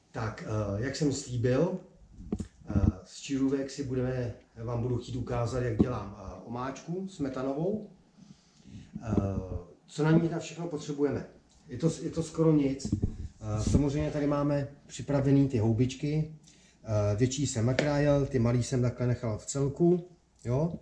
Tak, jak jsem slíbil, z čirůvek vám budu chtít ukázat, jak dělám omáčku smetanovou. Co na ní všechno potřebujeme? Je to skoro nic. Samozřejmě tady máme připravené ty houbičky. Větší jsem nakrájel, ty malý jsem takhle nechal v celku. Jo?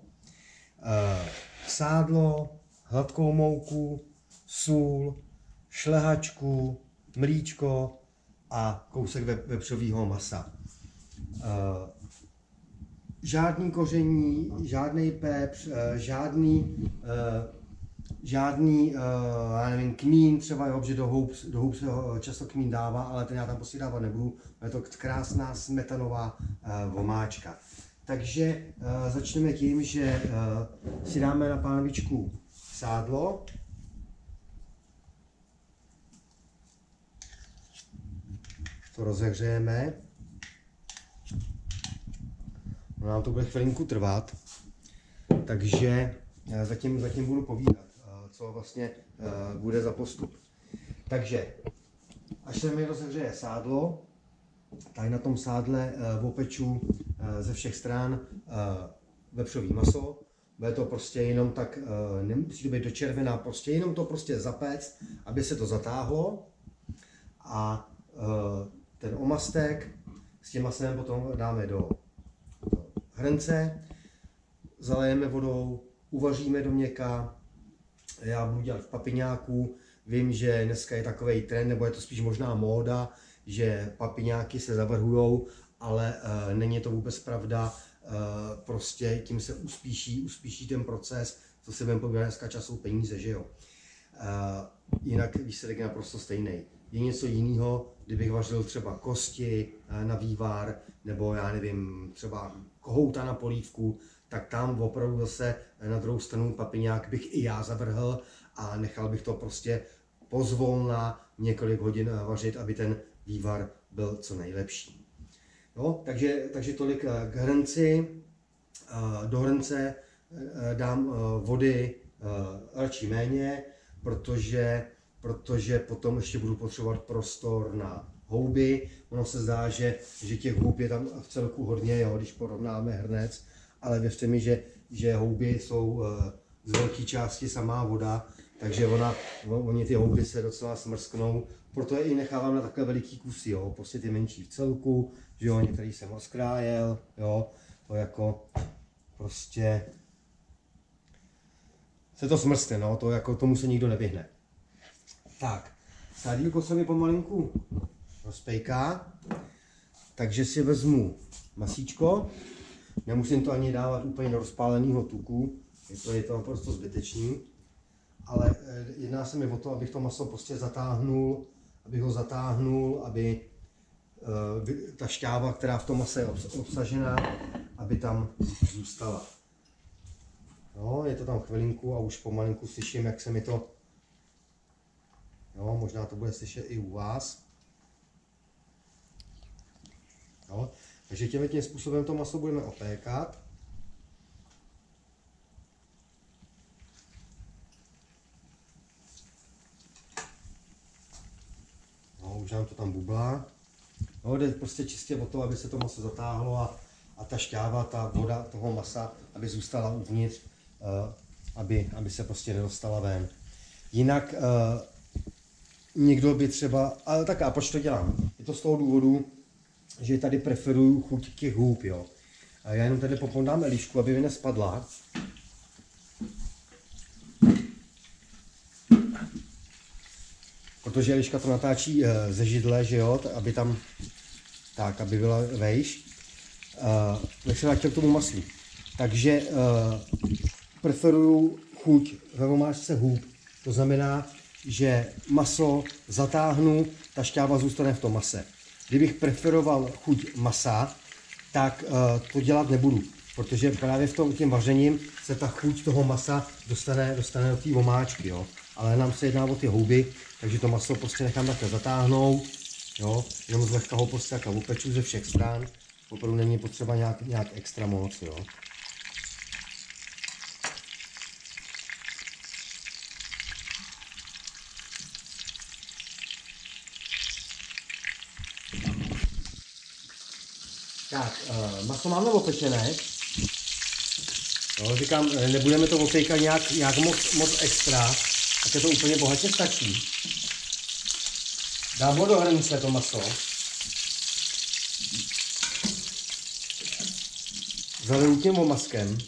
Sádlo, hladkou mouku, sůl, šlehačku, mlíčko a kousek vepřového masa. Žádný koření, žádný pepř, žádný já nevím, kmín třeba, jo, že do hub se často kmín dává, ale ten já tam prostě dávat nebudu. Je to krásná smetanová omáčka. Takže začneme tím, že si dáme na pánvičku sádlo. To rozehřejeme. No, nám to bude chvilinku trvat, takže zatím budu povídat, co vlastně bude za postup. Takže, až se mi rozehřeje sádlo, tak na tom sádle opeču ze všech stran vepřový maso. Bude to prostě jenom tak, nemusí to být do červená, prostě jenom to prostě zapéct, aby se to zatáhlo. A ten omastek s tím masem potom dáme do hrnce, zalejeme vodou, uvaříme do měka. Já budu dělat v papiňáku. Vím, že dneska je takový trend, nebo je to spíš možná móda, že papiňáky se zavrhujou, ale není to vůbec pravda. Prostě tím se uspíší ten proces, co se budeme povídat, dneska čas jsou peníze, že jo. Jinak výsledek je naprosto stejný. Je něco jiného, kdybych vařil třeba kosti na vývar, nebo já nevím, třeba kohouta na polívku, tak tam opravdu zase na druhou stranu papiňák bych i já zavrhl a nechal bych to prostě pozvolna několik hodin vařit, aby ten vývar byl co nejlepší. No, takže tolik k hrnci. Do hrnce dám vody radši méně, protože potom ještě budu potřebovat prostor na houby. Ono se zdá, že těch houb je tam v celku hodně, jo, když porovnáme hrnec, ale věřte mi, že houby jsou z velké části samá voda, takže oni ty houby se docela smrsknou, proto je i nechávám na takové veliký kusy, jo, prostě ty menší v celku, že jo, některý jsem rozkrájel, jo, to jako prostě se to smrskne, no, to jako tomu se nikdo nevyhne. Tak, sádílko se mi pomalinku rozpejká, takže si vezmu masíčko, nemusím to ani dávat úplně do rozpáleného tuku, je to naprosto zbytečný, ale jedná se mi o to, abych to maso prostě zatáhnul, aby ta šťáva, která v tom mase je obsažená, aby tam zůstala. No, je to tam chvilinku a už pomalinku slyším, jak se mi to, jo, možná to bude slyšet i u vás. No, takže tím způsobem to maso budeme opékat. No, už nám to tam bublá. No, jde prostě čistě o to, aby se to maso zatáhlo a ta šťáva, ta voda toho masa, aby zůstala uvnitř, aby se prostě nedostala ven. Jinak někdo by třeba, ale tak a proč to dělám? Je to z toho důvodu, že tady preferuju chuť těch hůb, jo. A já jenom tady popondám elišku, aby mi nespadla. Protože eliška to natáčí ze židle, že jo, aby tam, tak, aby byla vejš. Tak se vrátil k tomu maslu. Takže preferuju chuť ve omáčce hůb. To znamená, že maso zatáhnu, ta šťáva zůstane v tom mase. Kdybych preferoval chuť masa, tak to dělat nebudu, protože právě v tím vařením se ta chuť toho masa dostane do té omáčky, jo. Ale nám se jedná o ty houby, takže to maso prostě nechám takhle zatáhnout, jo. Jenom zlehka ho prostě takhle opeču ze všech stran, opravdu není potřeba nějak extra moc, jo. Tak, maso máme opečené. No, říkám, nebudeme to opékat nějak moc extra, tak je to úplně bohatě stačí. Dám ho do hrnce to maso. Zaliju tím omaskem.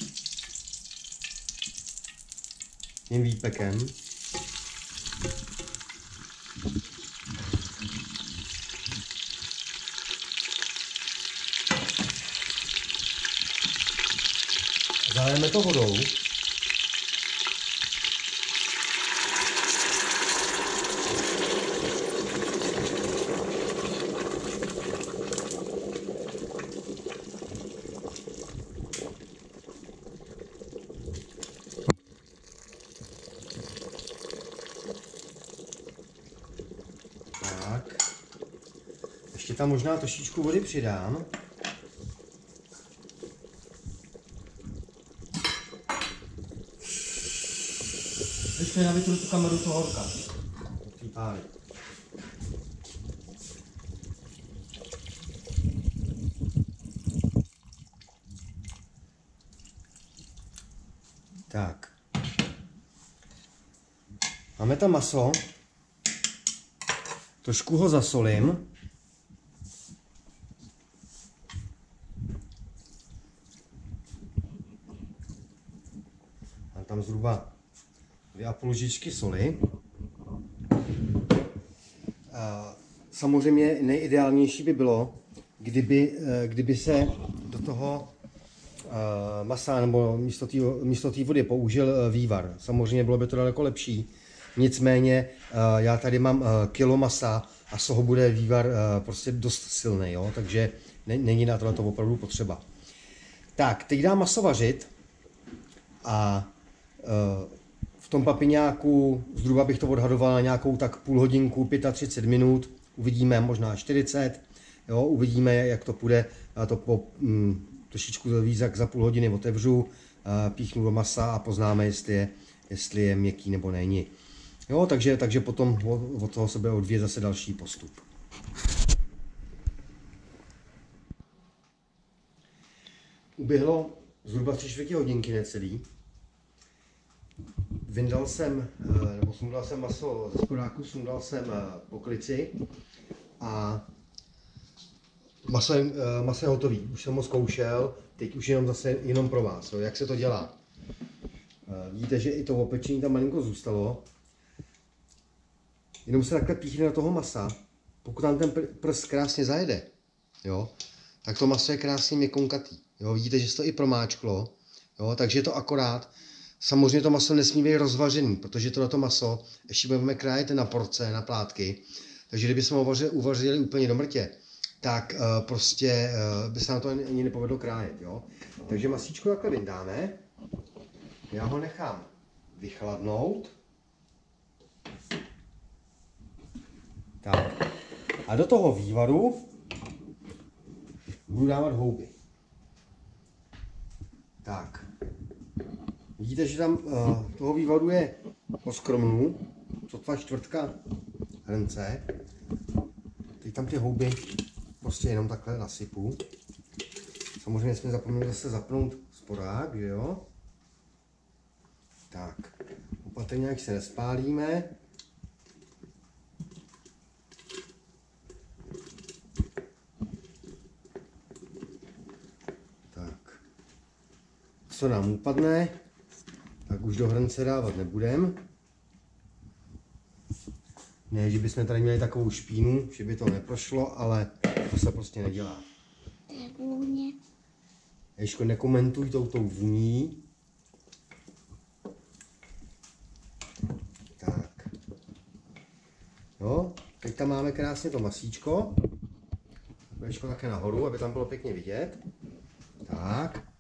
Tím výpekem. Zalejeme to vodou. Tak. Ještě tam možná trošičku vody přidám. Ještě já vytru tu kameru toho horka. Tak. Máme tam maso. Trošku ho zasolím. Mám tam zhruba 2,5 lžičky soli. Samozřejmě nejideálnější by bylo, kdyby se do toho masa nebo místo té vody použil vývar. Samozřejmě bylo by to daleko lepší. Nicméně já tady mám kilo masa a z toho bude vývar prostě dost silný, jo? Takže není na tohle opravdu potřeba. Tak, teď dám maso vařit a v tom papiňáku zhruba bych to odhadoval na nějakou tak půl hodinku, 35 minut, uvidíme, možná 40, jo? Uvidíme, jak to půjde. Já to trošičku víc jak za půl hodiny otevřu, píchnu do masa a poznáme, jestli je měkký nebo není. Jo, takže potom od toho se bude odvíjet zase další postup. Uběhlo zhruba 3/4 hodinky necelý. Vyndal jsem, nebo sundal jsem maso ze sporáku, sundal jsem poklici a maso je hotový. Už jsem ho zkoušel, teď už jenom pro vás. Jo, jak se to dělá? Vidíte, že i to opečení tam malinko zůstalo. Jenom se takhle píchne do toho masa, pokud tam ten prst krásně zajede, jo, tak to maso je krásně měkonkatý. Jo, vidíte, že se to i promáčklo, jo, takže je to akorát. Samozřejmě to maso nesmí být rozvařený, protože tohleto maso ještě budeme krájet na porce, na plátky, takže kdybychom ho uvařili úplně do mrtě, tak prostě by se nám to ani nepovedlo krájet, jo. Takže masíčko takhle vyndáme, já ho nechám vychladnout. Tak. A do toho vývaru budu dávat houby. Tak. Vidíte, že tam toho vývaru je poskromnu, sotva čtvrtka hrnce. Teď tam ty houby prostě jenom takhle nasypu. Samozřejmě jsme zapomněli zase zapnout sporák, že jo? Tak. Opatrně, jak se nespálíme. Co nám upadne, tak už do hrnce dávat nebudem. Ne, že bychom tady měli takovou špínu, že by to neprošlo, ale to se prostě nedělá. To je vůně. Ježko, nekomentuj tou vůní. Tak. Jo, teď tam máme krásně to masíčko. Ježko také nahoru, aby tam bylo pěkně vidět. Tak.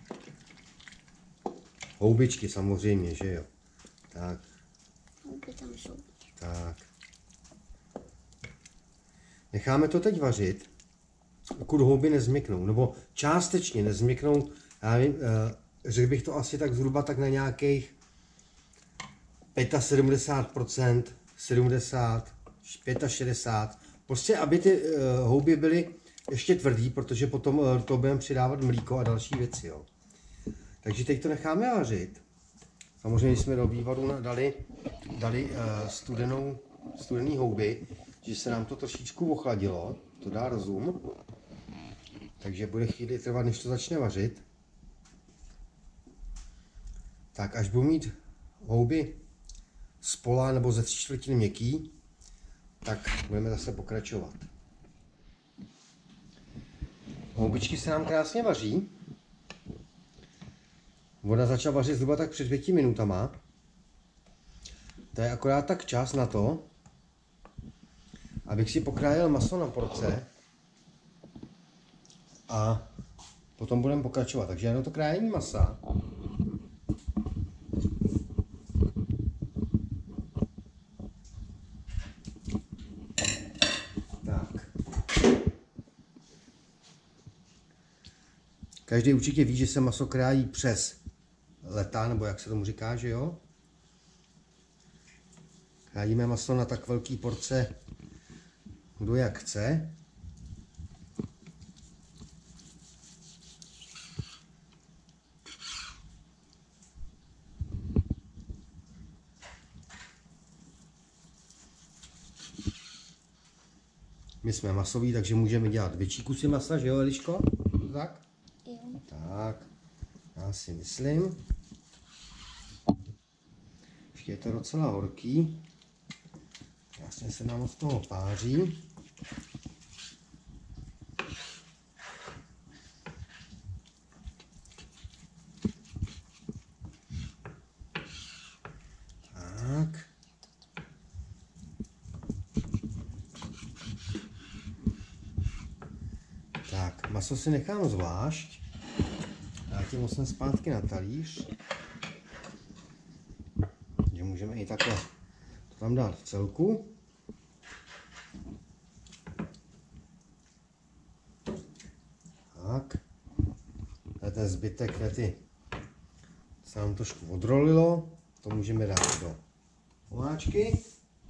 Houbičky samozřejmě, že jo. Tak. Houby tam jsou. Tak. Necháme to teď vařit, dokud houby nezměknou, nebo částečně nezměknou. Já nevím, řekl bych to asi tak zhruba tak na nějakých 75%, 70, 65%. Prostě, aby ty houby byly ještě tvrdý, protože potom to budeme přidávat mlíko a další věci. Jo. Takže teď to necháme vařit. Samozřejmě jsme do vývaru dali studený houby, že se nám to trošičku ochladilo, to dá rozum. Takže bude chvíli trvat, než to začne vařit. Tak až budu mít houby z pola nebo ze 3/4 měkký, tak budeme zase pokračovat. Houbičky se nám krásně vaří. Voda začala vařit zhruba tak před 5 minutama. To je akorát tak čas na to, abych si pokrájel maso na porce a potom budeme pokračovat. Takže já na to krájení masa. Tak. Každý určitě ví, že se maso krájí přes leta, nebo jak se tomu říká, že jo? Krájíme maso na tak velký porce, kdo jak chce. My jsme masoví, takže můžeme dělat větší kusy masa, že jo, Eliško? Tak? Jo. Tak, já si myslím. Ještě je to docela horký. Krásně se nám od toho páří. Tak. Tak, maso si nechám zvlášť. Já tím musím zpátky na talíř. Že můžeme i takhle to tam dát v celku. Tak. A ten zbytek věty se nám trošku odrolilo. To můžeme dát do omáčky.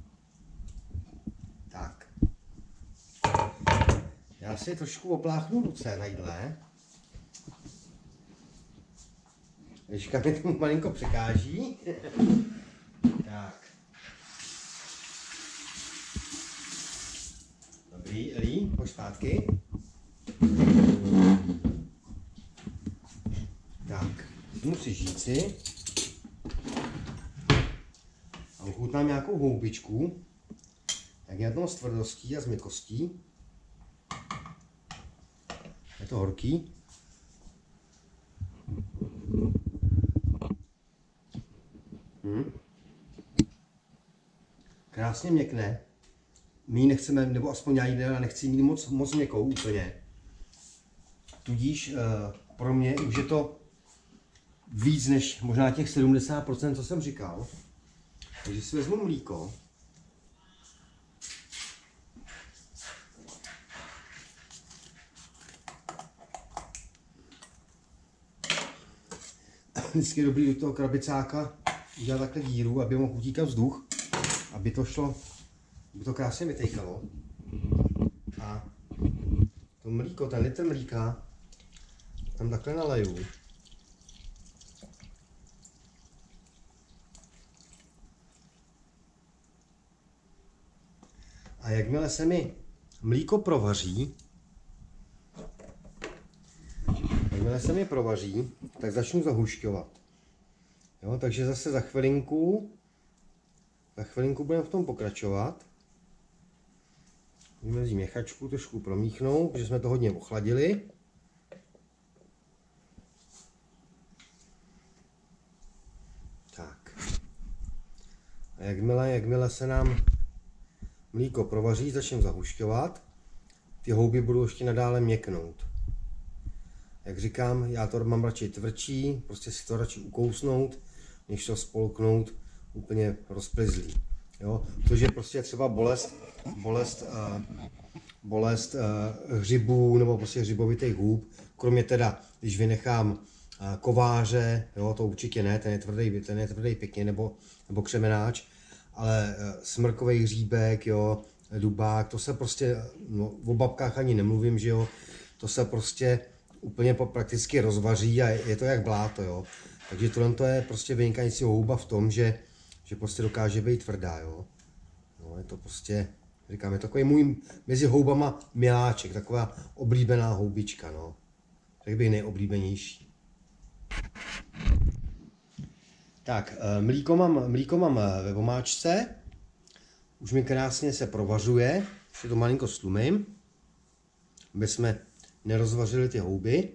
Tak. Já si trošku opláchnu ruce na jídle. Ježka mi tomu malinko překáží. Tak. Dobrý, Eli, pojď zpátky. Tak, musíš žíci. A ochutnám nějakou houbičku. Jak je to s tvrdostí a s měkkostí. Je to horký. Krásně měkne. My ji nechceme, nebo aspoň já ji nechci mít moc měkkou úplně. Tudíž pro mě už je to víc než možná těch 70%, co jsem říkal. Takže si vezmu mlíko. Vždycky je dobrý do toho krabicáka udělat takhle díru, aby mohl utíkat vzduch, aby to šlo, aby to krásně vytejkalo. A to mlíko, ten litr mlíka, tam takhle naleju. A jakmile se mi mlíko provaří, tak začnu zahušťovat. Jo, takže zase za chvilinku budeme v tom pokračovat. Můžeme vzít měchačku, trošku promíchnout, protože jsme to hodně ochladili. Tak. A jakmile se nám mlíko provaří, začneme zahušťovat. Ty houby budou ještě nadále měknout. Jak říkám, já to mám radši tvrdší, prostě si to radši ukousnout, než to spolknout úplně rozplizlý. Jo? Protože prostě třeba bolest hřibů nebo prostě hřibovitých hub, kromě teda, když vynechám kováře, jo, to určitě ne, ten je tvrdý pěkně, nebo křemenáč, ale smrkový hříbek, jo, dubák, to se prostě, no, o babkách ani nemluvím, že jo, to se prostě úplně prakticky rozvaří a je to jak bláto, jo. Takže tohle je prostě vynikající houba v tom, že prostě dokáže být tvrdá, jo. No, je to prostě, říkám, je takový můj mezi houbama miláček, taková oblíbená houbička, no. Řekl bych nejoblíbenější. Tak, mlíko mám ve vomáčce. Už mi krásně se provařuje. Ještě to malinko stlumím, aby jsme nerozvařili ty houby.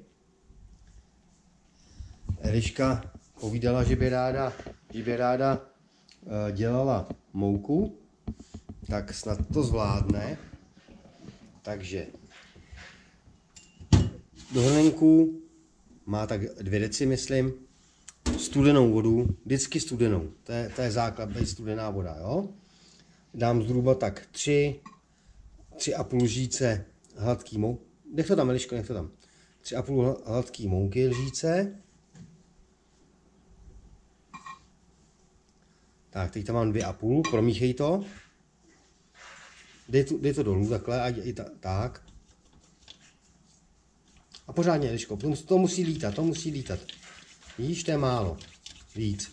Eliška povídala, že by ráda dělala mouku, tak snad to zvládne. Takže do hrnku má tak 2 deci, myslím, studenou vodu, vždycky studenou, to je základ, být studená voda, jo. Dám zhruba tak 3,5 lžíce hladký mouky, nech to tam, Eliško, nech to tam, 3,5 hladký mouky lžíce. Tak, teď tam mám 2,5, promíchej to. Dej to dolů, takhle, ať i tak. A pořádně, Eliško, to musí lítat, Víš, to je málo. Víc.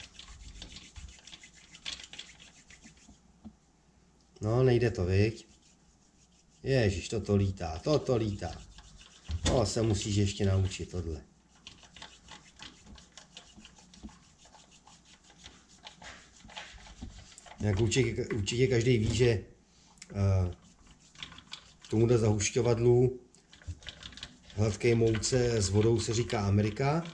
No, nejde to, viď? Ježiš, toto lítá. No, se musíš ještě naučit tohle. Jak určitě každý ví, že tomuhle zahušťovadlu hladké mouce s vodou se říká Amerika.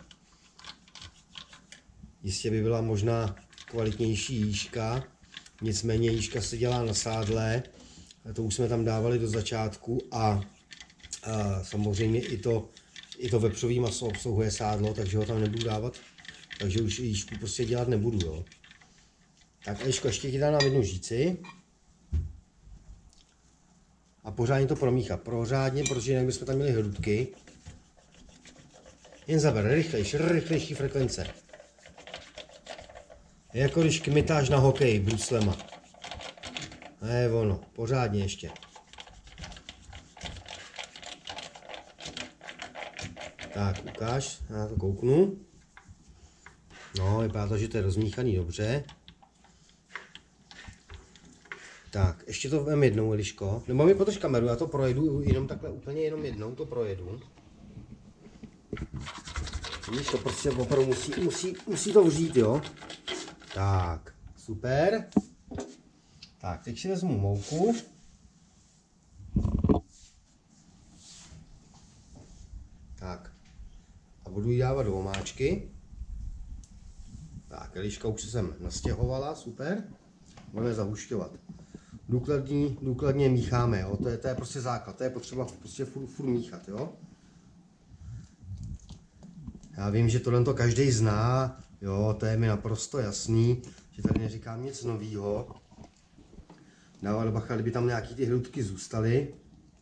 Jistě by byla možná kvalitnější jížka, nicméně jížka se dělá na sádle, to už jsme tam dávali do začátku a samozřejmě i to vepřový maso obsahuje sádlo, takže ho tam nebudu dávat, takže už jížku prostě dělat nebudu, jo. Tak Eliško, ještě ti dám na 1 žíci a pořádně to promíchat, protože jinak bychom tam měli hrudky. Jen zaber, rychlejší frekvence. Je jako když kmitáš na hokej bruslema. Ne, ono, pořádně ještě. Tak, ukáž, já to kouknu. No, vypadá to, že to je rozmíchaný dobře. Tak, ještě to vem jednou, Eliško. Nebo mi potoč kameru, já to projedu jenom takhle úplně jenom jednou, to projedu. Víš, to prostě opravdu musí to vřít, jo. Tak, super. Tak, teď si vezmu mouku. Tak, a budu ji dávat do omáčky. Tak, Eliška už se sem nastěhovala, super. Budeme zahušťovat. Důkladně mícháme, jo? To je prostě základ, to je potřeba prostě furt míchat, jo. Já vím, že tohle to každý zná, jo, to je mi naprosto jasný, že tady neříkám nic novýho. Dával bacha, kdyby tam nějaký ty hrudky zůstaly.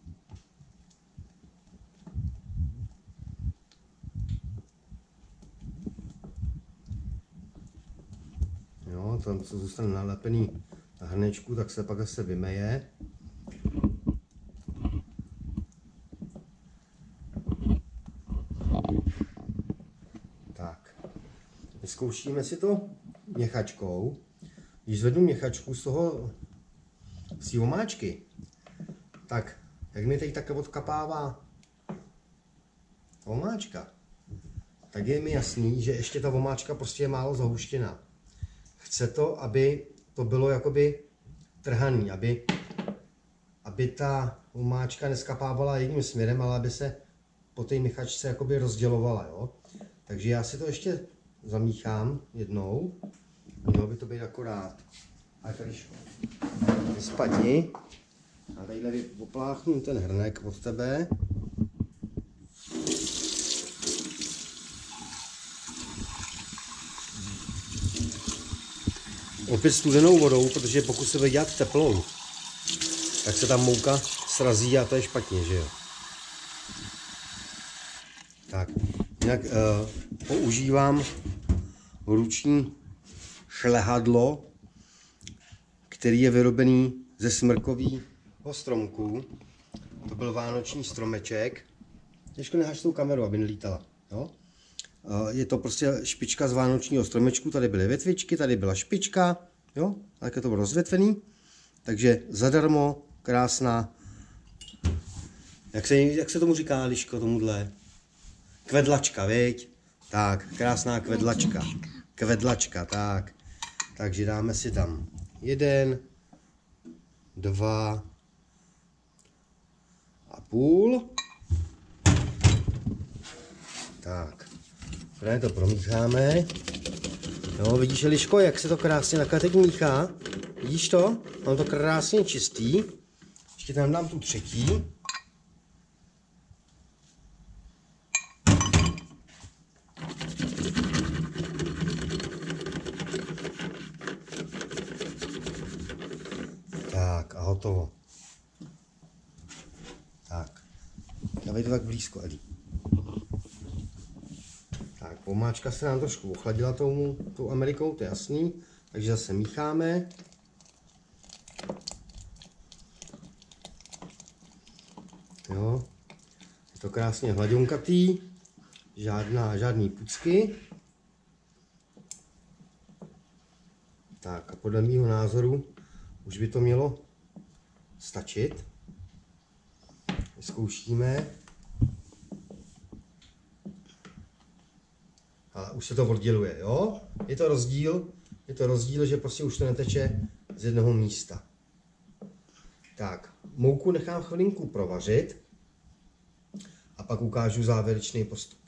Jo, tam co zůstane nalepený na hrnečku, tak se pak zase vymeje. Tak, vyzkoušíme si to měchačkou. Když zvednu měchačku z té omáčky, tak jak mi teď takhle odkapává omáčka, tak je mi jasný, že ještě ta omáčka prostě je málo zahuštěná. Chce to, aby to bylo jakoby trhaný, aby ta omáčka neskapávala jedním směrem, ale aby se po té míchačce jakoby rozdělovala, jo. Takže já si to ještě zamíchám jednou. Mělo by to být akorát. A když vyspadni. A tadyhle opláchnu ten hrnek od tebe. Opět studenou vodou, protože pokud se bude dělat teplou, tak se tam mouka srazí a to je špatně, že jo. Tak, jinak používám ruční šlehadlo, který je vyrobený ze smrkového stromku. To byl vánoční stromeček. Těžko neháš tou kameru, aby nelítala. Jo? Je to prostě špička z vánočního stromečku. Tady byly větvičky, tady byla špička. Jo? Tak je to bylo rozvětvený. Takže zadarmo, krásná. Jak se tomu říká, Liško, tomuhle? Kvedlačka, viď? Tak, krásná kvedlačka. Kvedlačka, tak. Takže dáme si tam 1, 2 a půl. Tak. Právě to promícháme. Jo, vidíš, Liško, jak se to krásně takhle teď míchá? Vidíš to? Mám to krásně čistý. Ještě tam dám tu třetí. Tak a hotovo. Tak. Dávej to tak blízko, Eli. Tak, pomáčka se nám trošku ochladila tou Amerikou, to je jasný. Takže zase mícháme. Jo. Je to krásně hladěnkatý. Žádný pucky. Tak a podle mýho názoru už by to mělo stačit. Zkoušíme. Ale už se to odděluje, jo? Je to rozdíl, že prostě už to neteče z jednoho místa. Tak, mouku nechám chvilinku provařit a pak ukážu závěrečný postup.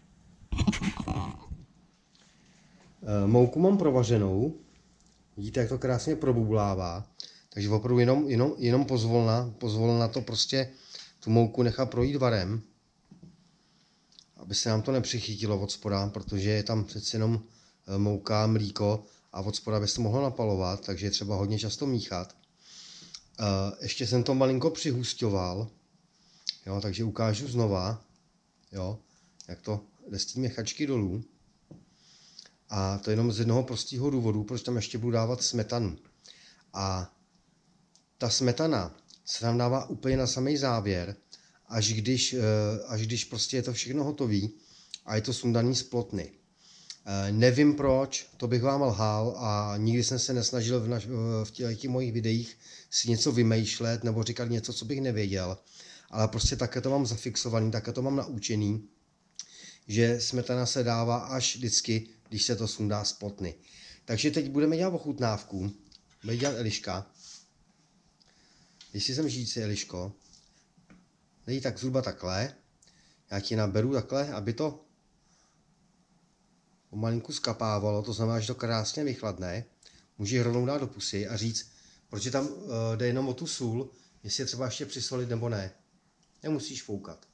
Mouku mám provařenou. Vidíte, jak to krásně probublává. Takže opravdu jenom pozvolna to prostě tu mouku nechá projít varem, aby se nám to nepřichytilo od spoda, protože je tam přece jenom mouka, mlíko a od spoda by se to mohlo napalovat, takže je třeba hodně často míchat. Ještě jsem to malinko přihusťoval, jo, takže ukážu znova, jo, jak to jde z té měchačky dolů. A to jenom z jednoho prostého důvodu, proč tam ještě budu dávat smetanu. A ta smetana se tam dává úplně na samý závěr, až když prostě je to všechno hotový a je to sundaný z plotny. Nevím proč, to bych vám lhal a nikdy jsem se nesnažil v těch mojich videích si něco vymýšlet nebo říkat něco, co bych nevěděl. Ale prostě také to mám zafixovaný, také to mám naučený, že smetana se dává až vždycky, když se to sundá z plotny. Takže teď budeme dělat ochutnávku. Bude dělat Eliška. Jestli jsem říci, Eliško, dej tak zhruba takhle. Já ti naberu takhle, aby to pomalinku skapávalo, to znamená, že to krásně vychladne. Můžeš rovnou dát do pusy a říct, proč tam jde jenom o tu sůl, jestli je třeba ještě přisolit nebo ne. Nemusíš foukat.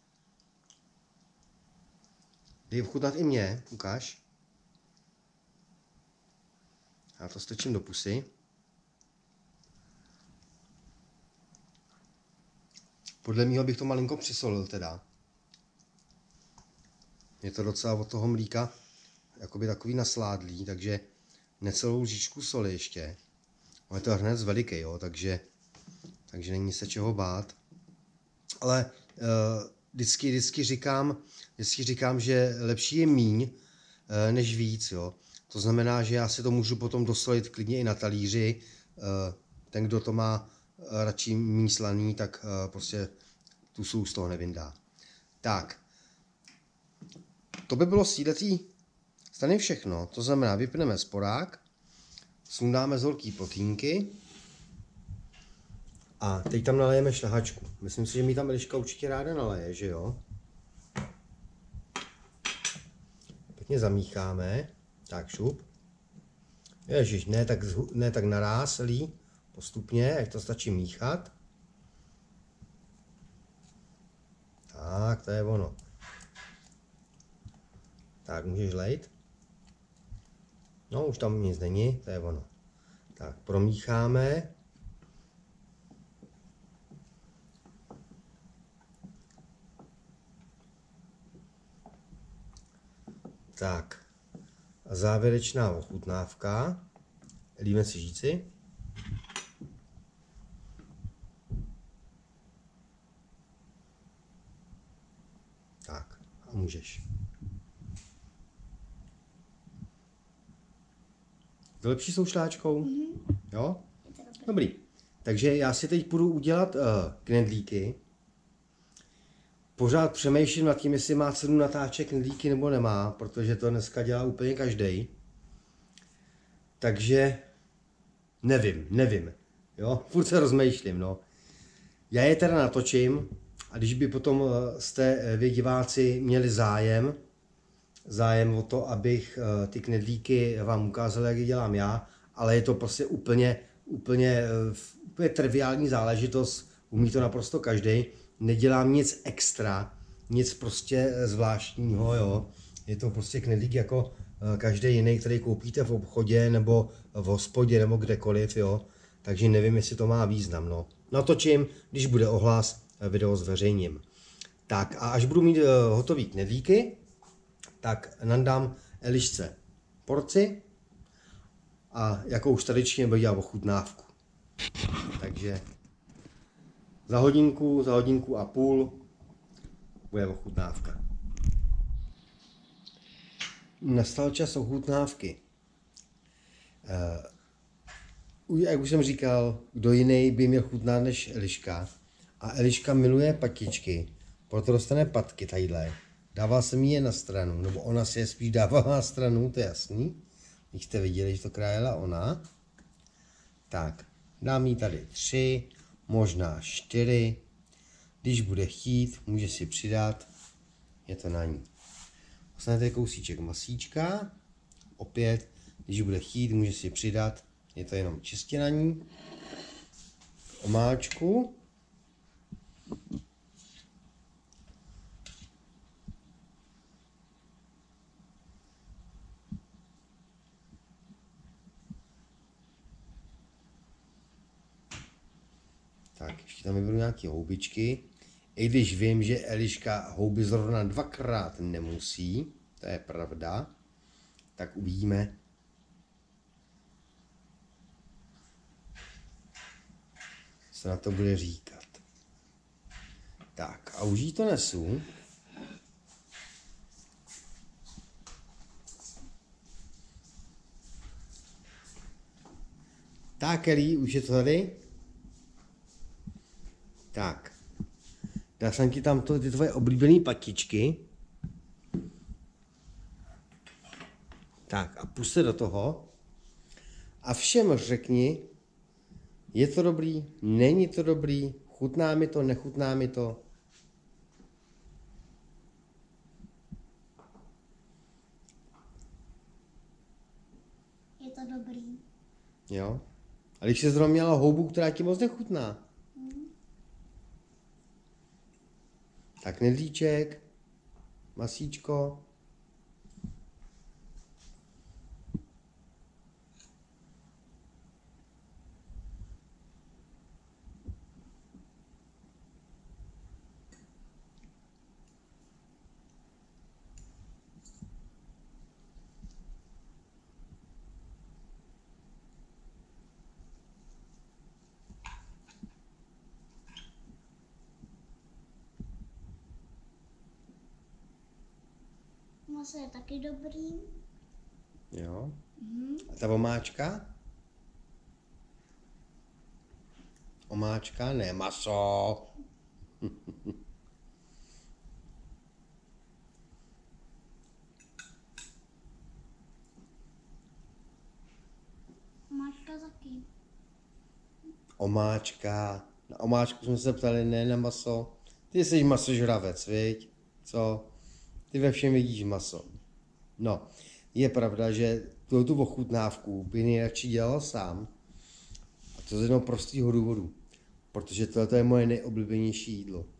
Dej ochutnat i mě, ukáž. Já to strčím do pusy. Podle mýho bych to malinko přisolil teda. Je to docela od toho mlíka jakoby takový nasládlý, takže necelou lžičku soli ještě. Ale to je hned veliký, jo, takže není se čeho bát. Ale vždycky říkám, že lepší je míň než víc, jo. To znamená, že já si to můžu potom dosolit klidně i na talíři. Ten, kdo to má radši míň slaný, tak prostě tu sůl z toho nevyndá. Tak. To by bylo z této strany všechno. To znamená, vypneme sporák, sundáme z horký plotínky a teď tam nalejeme šlehačku. Myslím si, že mi tam Eliška určitě ráda naleje, že jo? Pěkně zamícháme. Tak šup. Ježiš, ne tak naráz, Elí. Postupně, jak to stačí míchat. Tak, to je ono. Tak, můžeš lejt. No, už tam nic není, to je ono. Tak, promícháme. Tak, a závěrečná ochutnávka. Líbíme si žíci. můžeš. To lepší s tou šláčkou? Jo? Dobrý. Takže já si teď půjdu udělat knedlíky. Pořád přemýšlím nad tím, jestli má cenu natáčet knedlíky nebo nemá, protože to dneska dělá úplně každý. Takže nevím. Jo, furt se rozmýšlím, no. Já je teda natočím a když by potom jste vy diváci měli zájem o to, abych ty knedlíky vám ukázal, jak je dělám já, ale je to prostě úplně triviální záležitost, umí to naprosto každý. Nedělám nic extra, nic prostě zvláštního, jo. Je to prostě knedlík jako každý jiný, který koupíte v obchodě nebo v hospodě nebo kdekoliv, jo. Takže nevím, jestli to má význam, no. Natočím, když bude ohlas, video zveřejním. Tak a až budu mít hotový knedlíky, tak nandám Elišce porci a jako už tradičně budu dělat ochutnávku. Takže za hodinku a půl bude ochutnávka. Nastal čas ochutnávky. Jak už jsem říkal, kdo jiný by měl chutnat než Eliška. A Eliška miluje patičky, proto dostane patky tadyhle. Dával jsem jí je na stranu, nebo ona si je spíš dávala na stranu, to je jasný. Když jste viděli, že to krájela ona. Tak, dám jí tady 3, možná 4. Když bude chtít, může si přidat. Je to na ní. Dostanete kousíček masíčka. Opět, když bude chtít, může si přidat. Je to jenom čistě na ní. Omáčku. Tak, ještě tam vyberu nějaké houbičky. I když vím, že Eliška houby zrovna 2krát nemusí, to je pravda, tak uvidíme. Co na to bude říkat. Tak, a už jí to nesu. Tak, Eli, už je to tady? Tak. Dal jsem ti tam ty tvoje oblíbené patičky. Tak a pusť se do toho. A všem řekni, je to dobrý, není to dobrý, chutná mi to, nechutná mi to. Je to dobrý. Jo. A když jsi zrovna měla houbu, která ti moc nechutná. Tak knedlíček, masíčko. Maso je taky dobrý. Jo. A ta omáčka? Omáčka, ne maso. Máška taky. Omáčka. Na omáčku jsme se ptali, ne na maso. Ty jsi masožravec, viď? Co? Ty ve všem vidíš maso. No, je pravda, že tu ochutnávku by nejradši dělal sám. A to z jednoho prostého důvodu. Protože tohle je moje nejoblíbenější jídlo.